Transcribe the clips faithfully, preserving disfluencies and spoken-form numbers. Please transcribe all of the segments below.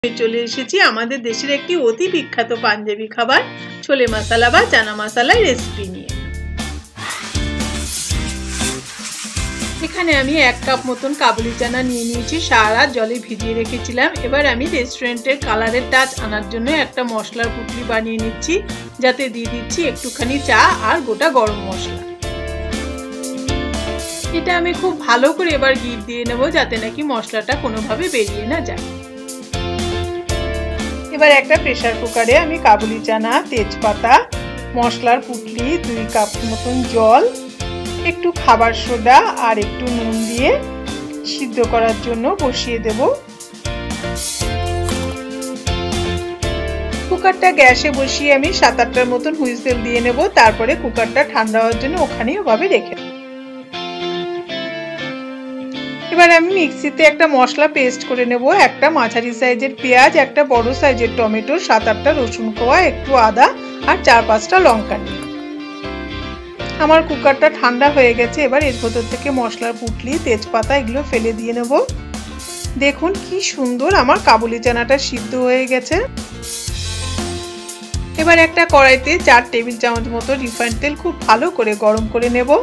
চলে এসেছি আমাদের দেশের একটি অতি বিখ্যাত পাঞ্জাবি খাবার ছোলে মশলা বা চানা মশলার রেসিপি নিয়ে। এখানে আমি এক কাপ মতন কাবুলি চানা নিয়ে নিয়েছি, সারা রাত জলে ভিজিয়ে রেখেছিলাম। এবার আমি রেস্টুরেন্টের কালারের টাচ আনার জন্য একটা মশলার পুটলি বানিয়ে নিচ্ছি, যাতে দিয়ে দিচ্ছি একটুখানি চা আর গোটা গরম মশলা। এটা আমি খুব ভালো করে এবার গিট দিয়ে নেব, যাতে নাকি মশলাটা কোনোভাবে বেরিয়ে না যায়। এবার একটা প্রেসার কুকারে আমি কাবুলি চানা, তেজপাতা, মশলার পুটলি, দুই কাপ মতন জল, একটু খাবার সোডা আর একটু নুন দিয়ে সিদ্ধ করার জন্য বসিয়ে দেব। কুকারটা গ্যাসে বসিয়ে আমি সাত আটটার মতন হুইসেল দিয়ে নেব, তারপরে কুকারটা ঠান্ডা হওয়ার জন্য ওখানেই ওভাবে রেখে দেব। এবার আমি মিক্সিতে একটা মশলা পেস্ট করে নেব। একটা মাঝারি সাইজের পেঁয়াজ, একটা বড় সাইজের টমেটো, সাত আটটা রসুন কোয়া, একটু আদা আর চার পাঁচটা লঙ্কা নিয়ে। আমার কুকারটা ঠান্ডা হয়ে গেছে। এবার এর ভেতর থেকে মশলার পুটলি, তেজপাতা এগুলো ফেলে দিয়ে নেব। দেখুন কি সুন্দর আমার কাবুলি চানাটা সিদ্ধ হয়ে গেছে। এবার একটা কড়াইতে চার টেবিল চামচ মতো রিফাইন্ড তেল খুব ভালো করে গরম করে নেব।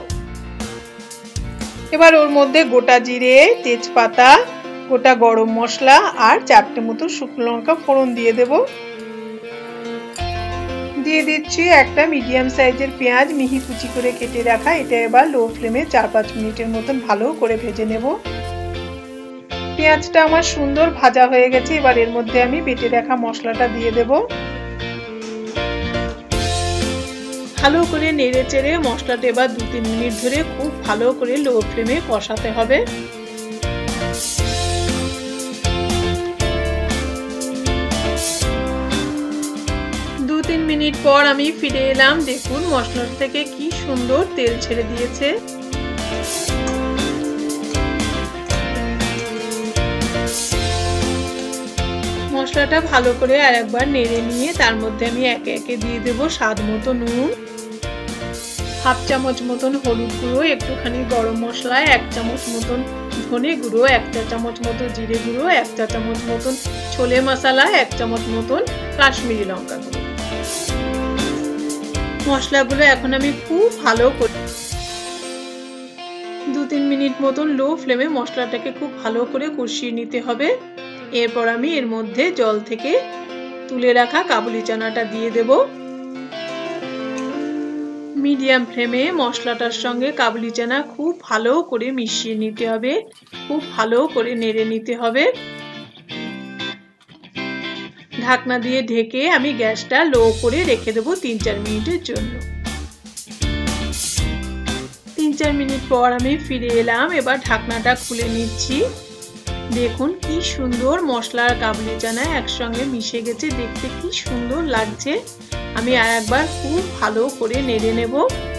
এবার ওর মধ্যে গোটা জিরে, তেজপাতা, গোটা গরম মশলা আর চারটে মতো শুকনো লঙ্কা ফোড়ন দিয়ে দেব। দিয়ে দিচ্ছি একটা মিডিয়াম সাইজের পেঁয়াজ, মিহি কুচি করে কেটে রাখা। এটা এবার লো ফ্লেমে চার পাঁচ মিনিটের মতন ভালো করে ভেজে নেব। পেঁয়াজটা আমার সুন্দর ভাজা হয়ে গেছে। এবার এর মধ্যে আমি বেটে রাখা মশলাটা দিয়ে দেব। ভালো করে নেড়ে চেড়ে মশলাটা এবার দু তিন মিনিট ধরে খুব ভালো করে লো ফ্লেমে কষাতে হবে। দু তিন মিনিট পর আমি ফিরে এলাম। দেখুন মশলা থেকে কি সুন্দর তেল ছেড়ে দিয়েছে। মশলাটা ভালো করে আর একবার নেড়ে নিয়ে তার মধ্যে আমি একে একে দিয়ে দেব স্বাদ মতো নুন, হাফ চামচ মতন হলুদ গুঁড়ো, একটুখানি গরম মশলা, এক চামচ মতন ধনে গুঁড়ো, এক চা চামচ মতো জিরে গুঁড়ো, এক চা চামচ মতন ছোলে মশলা, এক চামচ মতন কাশ্মীরি লঙ্কা গুঁড়ো। মশলাগুলো এখন আমি খুব ভালো করে দু তিন মিনিট মতন লো ফ্লেমে মশলাটাকে খুব ভালো করে কষিয়ে নিতে হবে। এরপর আমি এর মধ্যে জল থেকে তুলে রাখা কাবুলি চানাটা দিয়ে দেব। মিডিয়াম ফ্লেমে মশলাটার সঙ্গে কাবুলি চানা খুব ভালো করে মিশিয়ে নিতে হবে, খুব ভালো করে নেড়ে নিতে হবে। ঢাকনা দিয়ে ঢেকে আমি গ্যাসটা লো করে রেখে দেবো তিন চার মিনিটের জন্য। তিন চার মিনিট পর আমি ফিরে এলাম। এবার ঢাকনাটা খুলে নিচ্ছি। দেখুন কি সুন্দর মশলা আর কাবুলি চানা একসঙ্গে মিশে গেছে, দেখতে কি সুন্দর লাগছে। আমি আর একবার খুব ভালো করে নেড়ে নেব।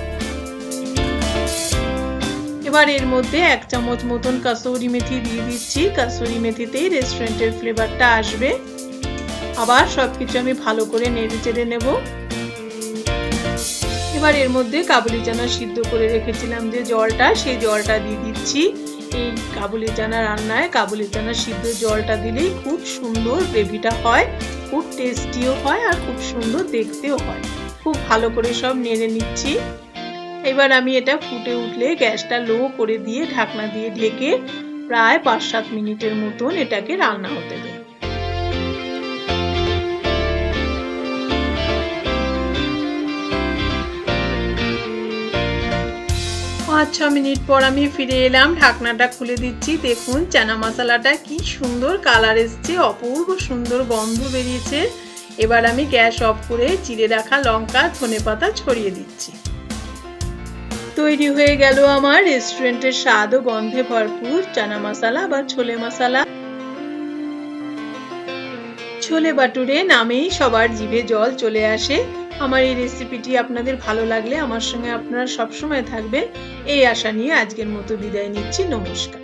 এবার এর মধ্যে এক চামচ মতন কাসুরি মেথি দিয়ে দিচ্ছি। কাসুরি মেথিতেই রেস্টুরেন্টের ফ্লেভারটা আসবে। আবার সবকিছু আমি ভালো করে নেড়ে চেড়ে নেব। এবার এর মধ্যে কাবুলি চানা সিদ্ধ করে রেখেছিলাম যে জলটা, সেই জলটা দিয়ে দিচ্ছি। এই কাবুলি চানা রান্নায় কাবুলি চানা সিদ্ধ জলটা দিলেই খুব সুন্দর গ্রেভিটা হয়, খুব টেস্টিও হয় আর খুব সুন্দর দেখতেও হয়। খুব ভালো করে সব নেড়ে নিচ্ছি। এবার আমি এটা ফুটে উঠলে গ্যাসটা লো করে দিয়ে ঢাকনা দিয়ে ঢেকে প্রায় পাঁচ সাত মিনিটের মতন এটাকে রান্না হতে দেব। পাঁচ ছ মিনিট পর আমি ফিরে এলাম। ঢাকনাটা খুলে দিচ্ছি। দেখুন চানা মশলাটা কি সুন্দর কালার এসছে, অপূর্ব সুন্দর গন্ধ বেরিয়েছে। এবার আমি গ্যাস অফ করে চিড়ে রাখা লঙ্কা, ধনেপাতা ছড়িয়ে দিচ্ছি। তৈরি হয়ে গেল আমার রেস্টুরেন্টের স্বাদ ও গন্ধে ভরপুর চানা মশলা বা ছোলে মশলা। ছোলে বাটুরে নামেই সবার জিভে জল চলে আসে। আমার এই রেসিপিটি আপনাদের ভালো লাগলে আমার সঙ্গে আপনারা সবসময় থাকবেন এই আশা নিয়ে আজকের মতো বিদায় নিচ্ছি। নমস্কার।